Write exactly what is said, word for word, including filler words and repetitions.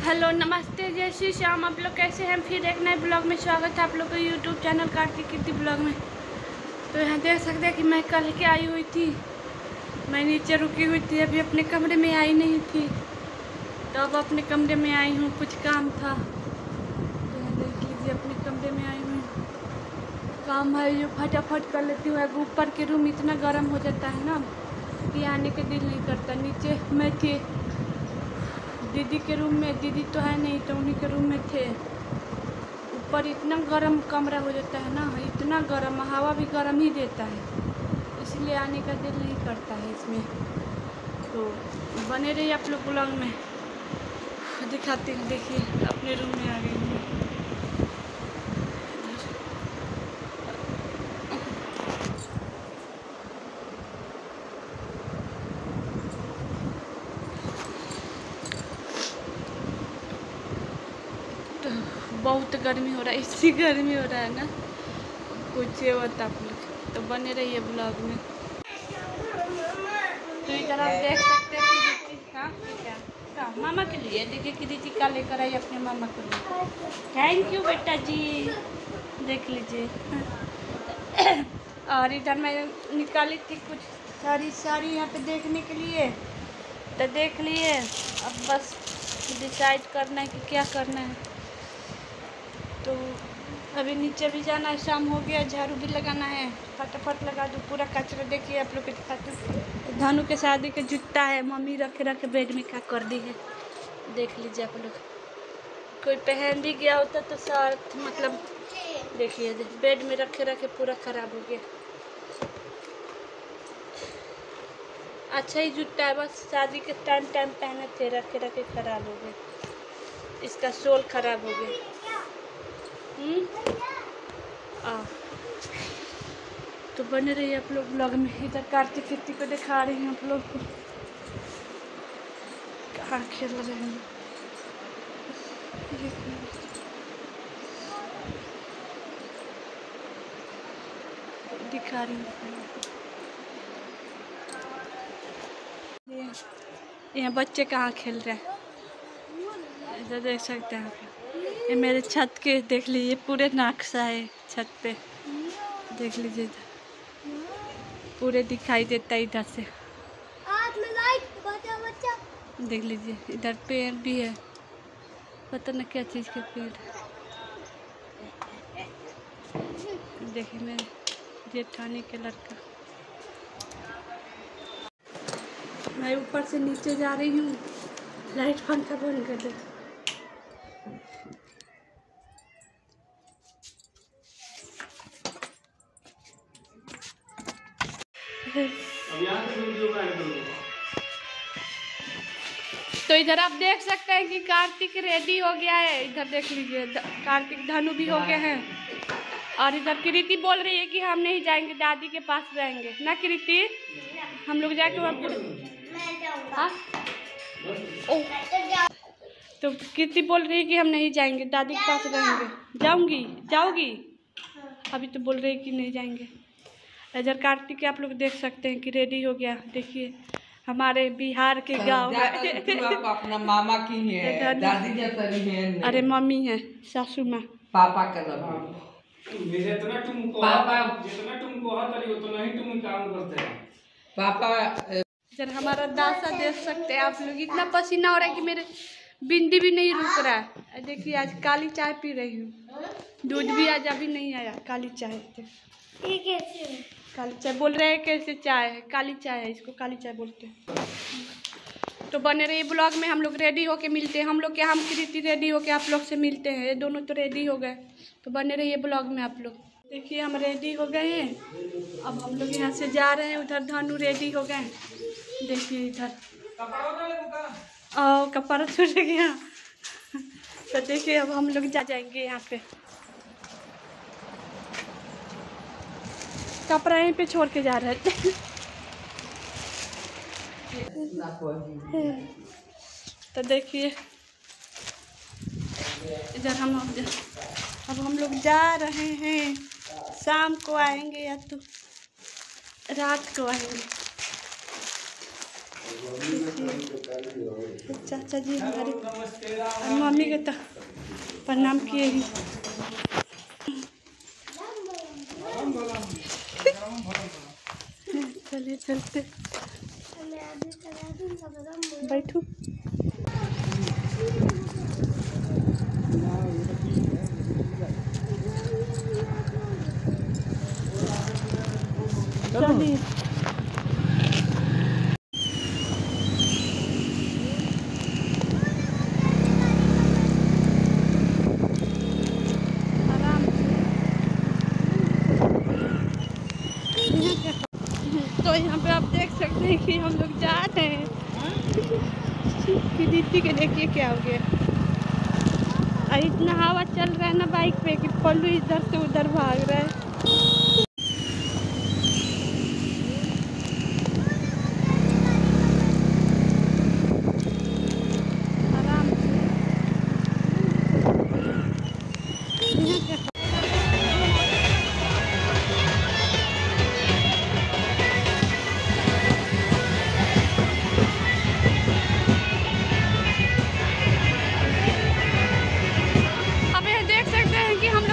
Hello नमस्ते जय श्री श्याम। आप लोग कैसे हैं? फिर एक नए ब्लॉग में स्वागत है आप लोग को YouTube channel Kartik Kirti blog में। तो यहाँ देख सकते हैं कि मैं कल के आई हुई थी, मैं नीचे रुकी हुई थी, अभी अपने कमरे में आई नहीं थी, तो अब अपने कमरे में आई हूँ, कुछ काम था तो यहाँ देख लीजिए अपने कमरे में आई हूँ। काम है जो फटाफट कर लेती हूँ। ऊपर के रूम इतना गर्म हो जाता है ना कि आने का दिल नहीं करता। नीचे मैं थी दीदी के रूम में, दीदी तो है नहीं तो उन्हीं के रूम में थे। ऊपर इतना गर्म कमरा हो जाता है ना, इतना गर्म, हवा भी गर्म ही देता है, इसलिए आने का दिल नहीं करता है इसमें। तो बने रहिए आप लोग ब्लॉग में, दिखाते हैं। देखिए अपने रूम में आ गई हूँ। बहुत गर्मी हो रहा है, इसी गर्मी हो रहा है ना, कुछ होता आप लोग। तो बने रहिए ब्लॉग में। तो इधर आप देख सकते हैं कि हाँ क्या क्या मामा के लिए, देखिए कि दीदी का लेकर आई अपने मामा के लिए। थैंक यू बेटा जी, देख लीजिए। और इधर मैं निकाली थी कुछ सारी साड़ी यहाँ पे देखने के लिए, तो देख लिए। अब बस डिसाइड करना है कि क्या करना है। तो अभी नीचे भी जाना है, शाम हो गया, झाड़ू भी लगाना है, फटाफट लगा दूँ पूरा कचरा। देखिए आप लोग के दिखाते हैं, धानु के शादी के जूता है, मम्मी रखे रखे बेड में क्या कर दी है, देख लीजिए आप लोग। कोई पहन भी गया होता तो साथ, मतलब देखिए बेड में रखे रखे पूरा ख़राब हो गया। अच्छा ही जूता है, बस शादी के टाइम टाइम पहने थे, रखे रखे ख़राब हो गए। इसका सोल ख़राब हो गया। आ तो बने रहिए आप लोग ब्लॉग में। इधर कार्तिक कीर्ति को दिखा रही हैं आप लोग को, कहाँ खेल रहे हैं दिखा रही हूँ। यहाँ बच्चे कहाँ खेल रहे हैं, इधर देख सकते हैं आप। ये मेरे छत के देख लीजिए, पूरे नक्शा है छत पे, देख लीजिए पूरे दिखाई देता है इधर से। देख लीजिए इधर पेड़ भी है, पता न क्या चीज़ के पेड़। देखिए मेरे जेठानी के लड़का। मैं ऊपर से नीचे जा रही हूँ, लाइट पंखा बंद कर दे। तो इधर आप देख सकते हैं कि कार्तिक रेडी हो गया है। इधर देख लीजिए कार्तिक धानु भी हो गए हैं। और इधर कृति बोल रही है कि हम नहीं जाएंगे, दादी के पास रहेंगे ना कृति, हम लोग जाके वहाँ हाँ ओ तो कृति बोल रही है कि हम नहीं जाएंगे, दादी के पास रहेंगे। जाऊंगी जाओगी? अभी तो बोल रही है कि नहीं जाएंगे। इधर कार्तिक आप लोग देख सकते हैं कि रेडी हो गया। देखिए हमारे बिहार के गांव है। आप अपना मामा की है, दादी जैसी है। अरे मम्मी है, सासू माँ, पापा का नाम जितना तुम पापा जितना तुम कहत रही उतना ही तुम काम करते हैं पापा। इधर हमारा दासा देख सकते हैं आप लोग, इतना पसीना हो रहा है कि मेरे बिंदी भी नहीं रुक रहा है। देखिए आज काली चाय पी रही हूँ, दूध भी आज अभी नहीं आया। काली चाय, काली चाय बोल रहे हैं, कैसे चाय है? काली चाय है, इसको काली चाय बोलते हैं। तो बने रहिए ब्लॉग में, हम लोग रेडी होके मिलते हैं। हम लोग क्या, हम कृति रेडी होके आप लोग से मिलते हैं। ये दोनों तो रेडी हो गए, तो बने रहिए ब्लॉग में आप लोग। देखिए हम रेडी हो गए हैं, अब हम लोग यहाँ से जा रहे हैं। उधर धानु रेडी हो गए, देखिए इधर ओ कपड़ा छूट गया। तो देखिए अब हम लोग जा जाएंगे यहाँ पे, कपड़ा यहीं पे छोड़ के जा रहे थे। तो देखिए इधर हम अब हम लोग जा रहे हैं। शाम को आएंगे या तो रात को आएंगे। चाचा जी हमारे और मम्मी के तो प्रणाम किए ही। चले चलते बैठू। चलिए तो यहाँ पे आप देख सकते हैं कि हम लोग जा रहे हैं कि दीदी के देखिए क्या हो गया। इतना हवा चल रहा है ना बाइक पे कि पल्लू इधर से उधर भाग रहा है। अब ये देख सकते हैं कि हम